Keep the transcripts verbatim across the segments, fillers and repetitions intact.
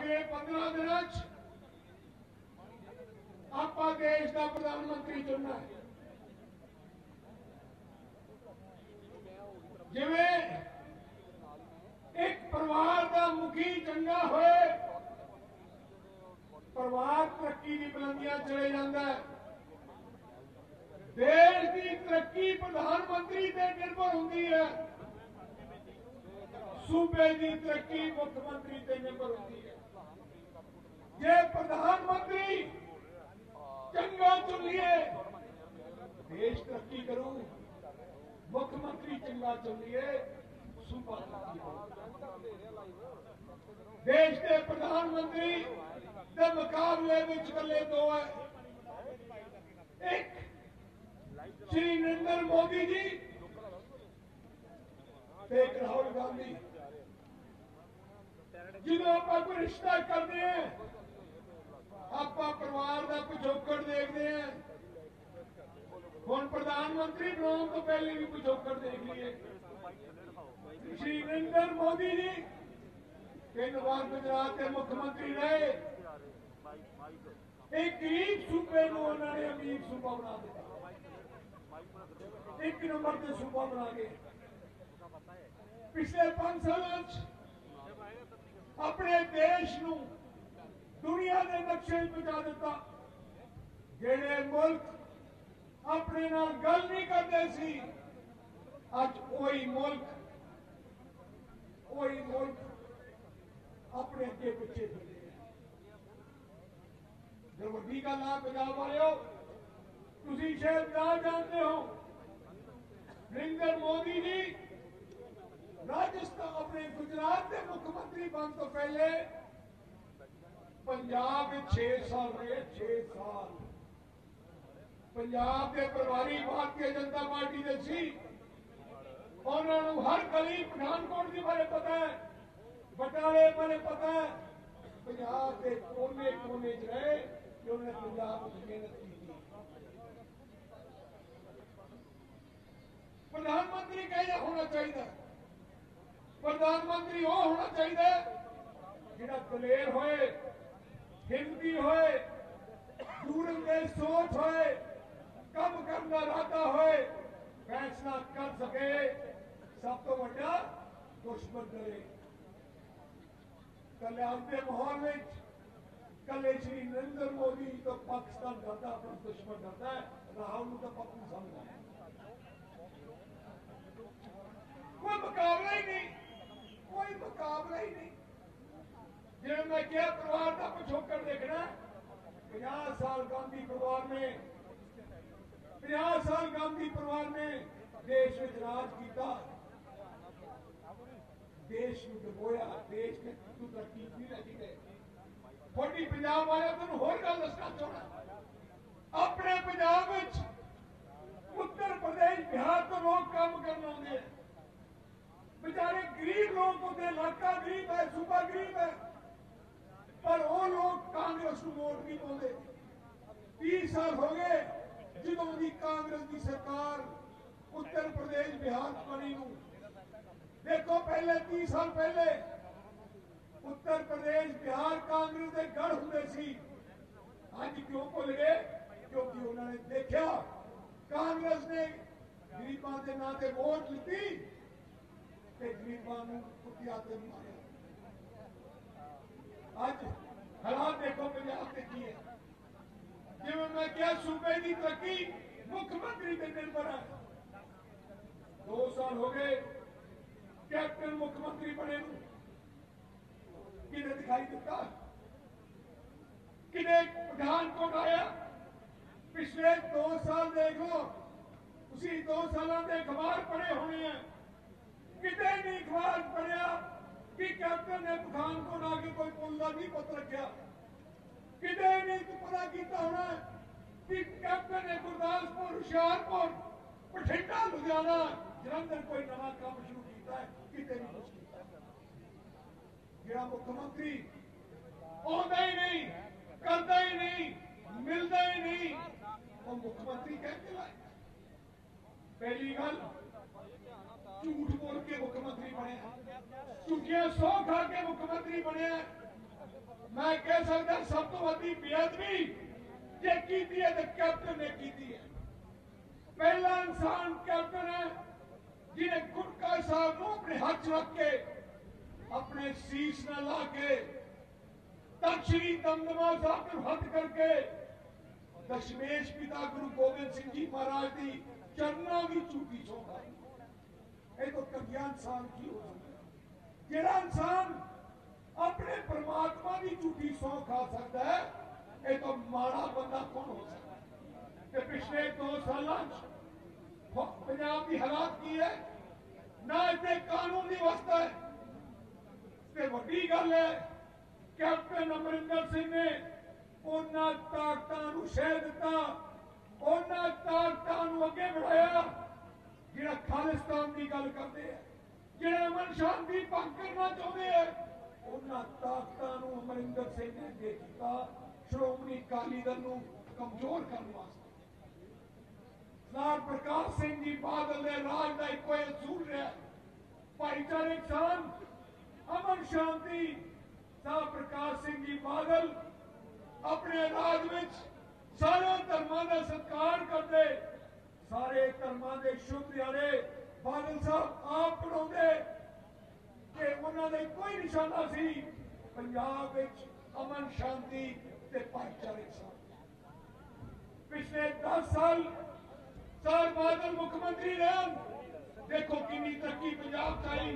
अगले पंद्रह दिन आप देश का प्रधानमंत्री चुनना है। जिवें एक परिवार का मुखी चंगा होए, परिवार तरक्की की बुलंदियां चले जाता है। देश की तरक्की प्रधानमंत्री से निर्भर होती है, सूबे की तरक्की मुख्यमंत्री से निर्भर होती है। जे प्रधानमंत्री चंगा चुनिए देश तरक्की करूं, मुख्यमंत्री चंगा चुनिए सूबा तरक्की करूं। देश के प्रधानमंत्री के मुकाबले में कले दो है, एक श्री नरेंद्र मोदी जी, एक राहुल गांधी। जिन्हों आप कोई रिश्ता करते हैं, आप परिवार का पिछोकड़ देखते हैं। हम प्रधानमंत्री बनाने तो पहले भी पिछोकड़ देख लिए। श्री नरेंद्र मोदी जी तीन बार गुजरात के मुख्यमंत्री रहे, एक गरीब सूबे को उन्होंने अमीर सूबा बना दिया, एक नंबर से सूबा बना के पिछले पांच साल अपने देश को दुनिया के नक्शे पहुंचा दिता। जेड़े मुल्क अपने नाल गल नहीं करते सी, अज वही मुल्क वही मुल्क अपने अगे पिछे फिरते हैं। जो वड्डी गल आ पंजाब वाले तुसी शायद ना जानते हो, नरेंद्र मोदी जी राजस्थान अपने गुजरात के मुख्यमंत्री बनने तो पहले पंजाब में छे साल रहे। छे साल पंजाब के प्रभारी भारतीय जनता पार्टी के सी। उन्होंने हर गली पठानकोट के बारे पता है, बटाले बारे पता है, पंजाब के कोने कोने च रहे जो उन्हें पंजाब में मेहनत की। प्रधानमंत्री कैसा होना चाहिए? प्रधानमंत्री वो होना चाहिए जिहड़ा दलेर होए, हिम्मती होए, दूरंदेश सोच होए, कम करने का इरादा होए, फैसला कर सके। सब तो बड़ा दुश्मन डरे। कल्याण के माहौल में कल श्री नरेंद्र मोदी तो पाकिस्तान डरता, अपना दुश्मन डरता है, राहुल तो पक्का समझा है। कोई मुकाबला ही नहीं, कोई मुकाबला ही नहीं। जिन्हें मैं क्या परिवार का पिछोकड़ देखना, पचास साल गांधी परिवार में पचास साल गांधी परिवार ने देश में राज किया, देश को डुबोया, देश के तरक्की नहीं रही गए। थोड़ी पंजाब वाले तुम होर गल दसना चाहना, अपने पंजाब उत्तर प्रदेश बिहार तो लोग काम करना आते हैं, बेचारे गरीब लोग होते, इलाका गरीब है, सूबा गरीब है, पर वो लोग कांग्रेस को वोट नहीं पाते। तीस साल हो गए जिदों की कांग्रेस की सरकार उत्तर प्रदेश बिहार बनी। देखो पहले तीस साल पहले उत्तर प्रदेश बिहार कांग्रेस के गढ़ होंगे सी। आज क्यों भुल गए? क्योंकि उन्होंने देखा कांग्रेस ने गरीबों के नां से वोट ली, गरीबों को कुटिया ते मारे। आज हालात देखो पंजाब के की है। जिवें मैं क्या सूबे की तरक्की मुख्यमंत्री पर निर्भर है। दो साल हो गए कैप्टन मुख्यमंत्री बने, किने दिखाई दिता? किने पठानकोट आया? पिछले दो साल देख लो, उसी दो सालों के अखबार पढ़े होने हैं, कितने नहीं अखबार पढ़िया कि कैप्टन ने पठानकोट आके कोई पुल का नहीं पता रखा। कितने नहीं तो पता किया होना कि कैप्टन ने गुरदासपुर, हुशियारपुर, बठिंडा, लुधियाना, जलंधर कोई नवा काम शुरू किया है, कितने नहीं कुछ किया। जिहड़ा मुख्यमंत्री आता ही नहीं, करता ही नहीं, मिलता ही नहीं, वो मुख्यमंत्री कहते लाए। पहली गल झूठ बोल के मुख्यमंत्री बने, झूठियां सौ खा के मुख्यमंत्री बनया मैं कह सकता सब तो वड्डी बेअदबी जे कीती है तो कैप्टन ने कीती है। पहला इंसान कैप्टन है जिन्हें गुटका साहब को अपने हाथ रख के अपने शीश न ला के तख्त श्री दमदमा साहब को हथ करके दशमेश पिता गुरु गोबिंद सिंह जी महाराज की चरणों की झूठी सौंधा ये तो कदिया इंसान की हो सकता है। जेड़ा इंसान अपने परमात्मा की झूठी सौ खा सकता है ये तो माड़ा बंदा कौन हो सकता है। कि पिछले दो साल पंजाब की हालात की है ना इतने कानून की व्यवस्था है ते वड्डी गल है कैप्टन अमरिंदर सिंह ने उन्होंने ताकतां शह दिता उन्होंने ताकतां अगे बढ़ाया जिहड़ा खालिस्तान की गल करते हैं जिहड़ा अमन शांति भंग करना चाहते हैं उन्होंने ताकतां अमरिंदर सिंह ने अगे किया श्रोमणी अकाली दल नूं कमजोर करने वास्ते। सरदार प्रकाश सिंह जी बादल ने राज का एक असूल रहा भाईचारे किसान अमन शांति। सरदार प्रकाश सिंह जी बादल अपने राज में सारे धर्मों का सत्कार करते सारे धर्मों के शुभ दिहाड़े बादल साहब आप पढ़ाते कि उन्होंने कोई निशाना सी पंजाब विच अमन शांति ते भाईचारे पिछले दस साल सर बादल मुख्यमंत्री रहे देखो कितनी तरक्की पंजाब आई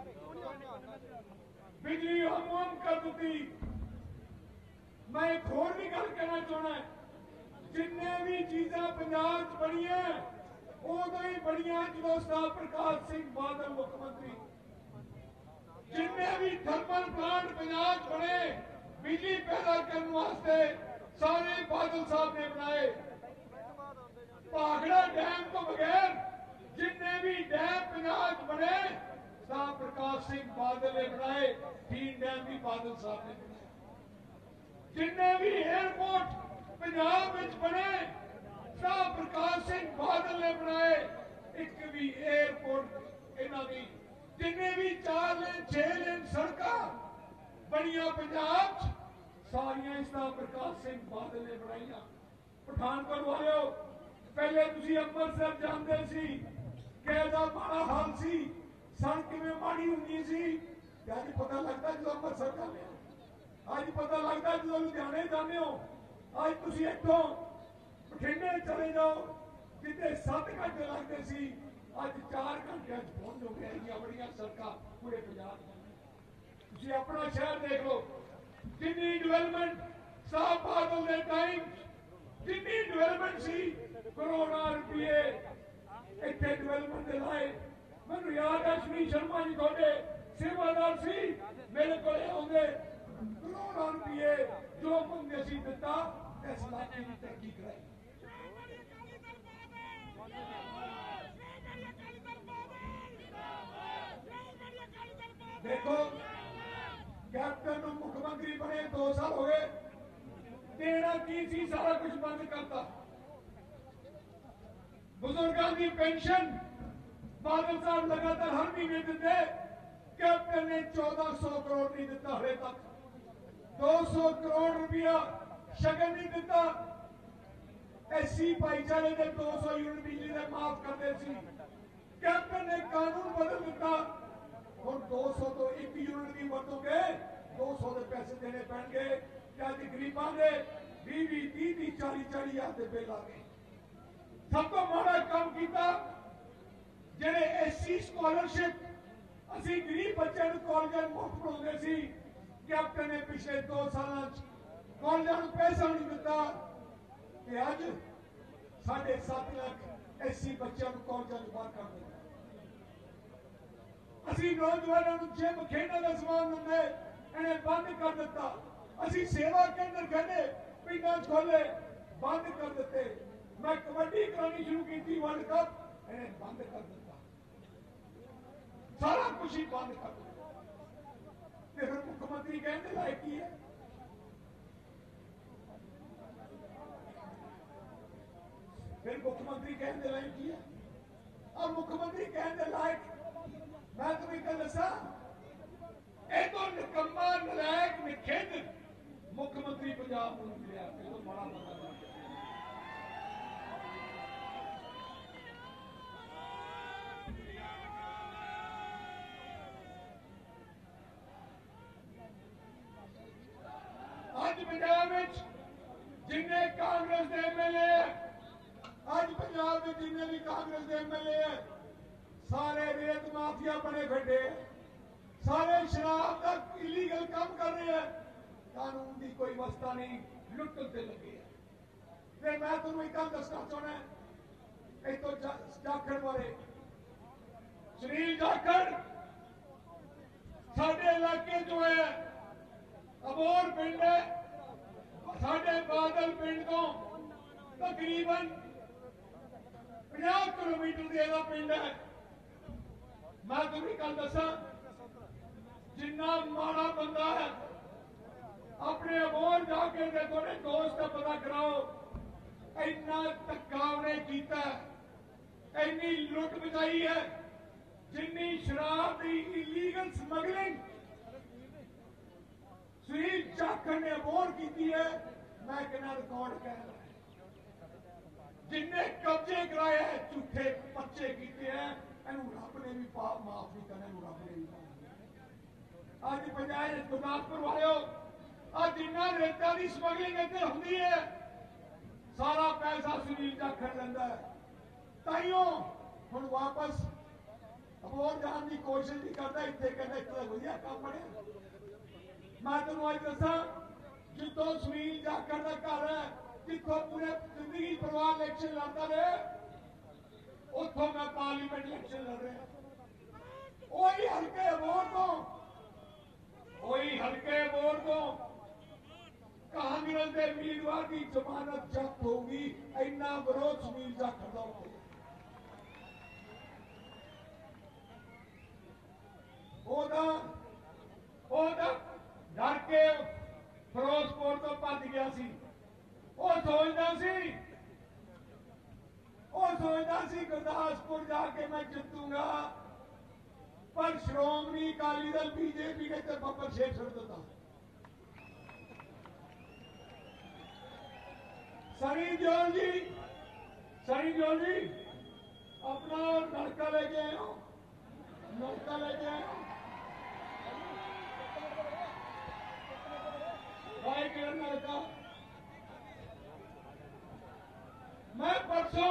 बिजली हम हम कर दी। मैं एक होर भी गल कहना चाहना जिन्ने भी चीजा पंजाब बनिया उदो ही बनिया जो सरदार प्रकाश सिंह बादल मुख्यमंत्री जिन्ने भी थर्मल प्लांट पंजाब बने बिजली पैदा करने वास्ते सारे बादल साहब ने बनाए। भाखड़ा डैम तो बगैर जिन्ने भी डैम पंजाब बने सरदार प्रकाश सिंह बादल ने बनाए। तीन डैम भी बादल साहब ने बनाए। जिन्ने भी एयरपोर्ट पंजाब में बने सरदार प्रकाश सिंह बादल ने बनाए। एक भी एयरपोर्ट इन्हों की जिन्ने भी चार लेन छे लेन सड़क बनिया पंजाब सारिया सरदार प्रकाश सिंह बादल ने बनाई। पठानकोट वाले पहले तुसी अमृतसर जाते सी कैसा माड़ा हाल सी सड़क किवें माड़ी हुंदी सी अज पता लगता जो अमृतसर जाने अज पता लगता जो लुधियाने जाने हो अज तुसी इत्थों बठिंडे चले जाओ जिथे सत्त घंटे लगते सी अज चार घंटे पहुंच जाओगे। इन्नियां बड़ियां सड़कां पूरे पंजाब तुसी अपना शहर देख लो जिन्नी डेवलपमेंट साहब बादल के टाइम जिन्नी डेवलपमेंट सी करोड़ों रुपये इतने डेवलपमेंट के लाए। मैं याद है श्री शर्मा जी थोड़े सेवादार सी मेरे को आते करोड़ों रुपये जो मंगे सी दिता इस इलाके की तरक्की कराई। देखो कैप्टन मुख्यमंत्री बने दो साल हो गए देना की सी सारा कुछ बंद करता। बुजुर्गों की पेंशन बादल साहब लगातार हर महीने देते कैप्टन ने चौदह सौ करोड़ नहीं दिता हले तक दो सौ करोड़ रुपया शगन नहीं दिता। एससी भाईचारे ने दो सौ यूनिट बिजली ने माफ कर दे सी कैप्टन ने कानून बदल दिता और दो सौ तो एक यूनिट की वरतोगे दो सौ के पैसे देने पैणगे अज गरीबों के भी भी ती ती चाली चाली हजार के बिल आ गए। सब तो माड़ा काम किया जेडे एससी स्कॉलरशिप असी गरीब बच्चों कॉलेज मुफ्त पढ़ाते सी कैप्टन ने पिछले दो साल कॉलेजों पैसा नहीं दिता कि अज साढ़े सत्त लाख एससी बच्चों कॉलेजों बाहर कर दिया। असी नौजवानों जिम खेलने का समान दिंदे इन्हें बंद कर दिता। असी सेवा केंद्र कहने पिंडा खोले बंद कर दिते। मैं कबड्डी करानी शुरू की वर्ल्ड कप इन्हें बंद कर दिता। सारा कुछ ही बंद कर दिता। फिर मुख्यमंत्री कहने लायक की है फिर मुख्यमंत्री कहने लायक की है और मुख्यमंत्री कहने लायक मैं तुम्हें कल दसा एक तो निकम्मा नलायक सानू मिले तो बड़ा पता लग अज पंजाब जिन्ने कांग्रेस के एम एल ए अज पंजाब में जिन्ने भी कांग्रेस के एम एल ए सारे रेत माफिया बने बैठे, सारे शराब का इलीगल काम कर रहे हैं, कानून की कोई व्यवस्था नहीं, लुटन से लगे है। मैं तुम एक गल दसना चाहना, एक तो जाखड़ बारे सुनील जाखड़ साडे इलाके जो है अबोर पिंड है, साडे बादल पिंड तो तकरीबन पचास किलोमीटर देगा पिंड है। मैं तुम्हें कल दसा जिन्ना माड़ा बंदा है अपने अबोर जाके थोड़े दोस्त का पता कराओ, इन्ना धक्का उन्हें किया, इन्नी लुट मचाई है, जिन्नी शराब की इलीगल स्मगलिंग सुनील जाखड़ ने अबोर की है। मैं कहना रिकॉर्ड कह रहा जिन्हें कब्जे कराए हैं, झूठे पर्चे किए हैं, रब ने भी पाप माफ नहीं करना, रब ने भी अज पंचायत गुरदासपुर वाले अज जिन्ना रेता की स्मगलिंग इधर होंगी है, सारा पैसा सुनील जाखड़ लेंदा है। ताइयों हुण वापस अबोर जाने की कोशिश नहीं करता, इतने कहना इतना वधिया काम बने। मैं तुम अज दसा जितों सुनील जाखड़ का घर है, जितों पूरे जिंदगी परिवार इलेक्शन लड़ता रहे, उतों मैं पार्लीमेंट इलेक्शन लड़ रहा, वही हल्के अबोर तो वही हल्के अबोर तो कांग्रेस के उम्मीदवार की जमानत जब्त होगी, इन्ना विरोध सुनील जाखड़ का हो डर के फिरोजपुर तो भज गया सी। वो सोचता सी वो सोचता सी गुरदासपुर जाके मैं जितूंगा, पर श्रोमणी अकाली दल बीजेपी के तो बब्बर शेर छोड़ देता। सनी देओल जी सनी देओल जी अपना लड़का लेके आए हो, लड़का लेके आए हो भाई किरण लड़का। मैं परसों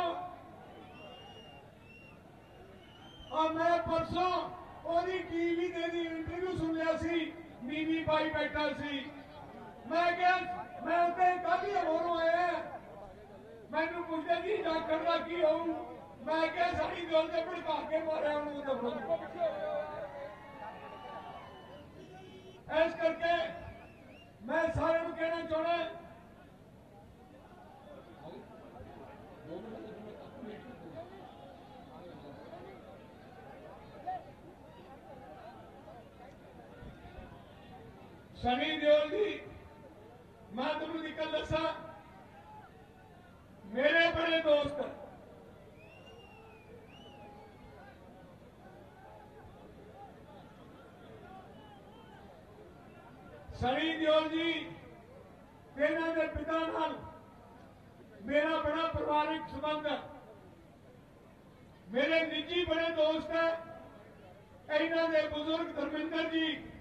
और मैं परसों ओदी टीवी दे दी इंटरव्यू सुन लिया सी, मीमी भाई बैठा सी। मैं क्या मैं उसे कल ही अबोरों आया, मैनू पूछा जी जाखड़ का की आऊं, मैं क्या सारी गल से भड़का के मारे उन्होंने। इस करके मैं सारे को कहना चाहना सनी देओल जी, मैं तुम निकल दसा मेरे बड़े दोस्त सनी देओल जी तेना के पिता नाल मेरा बड़ा परिवारिक संबंध है, मेरे निजी बड़े दोस्त है। इन्हों के बुजुर्ग धर्मेंद्र जी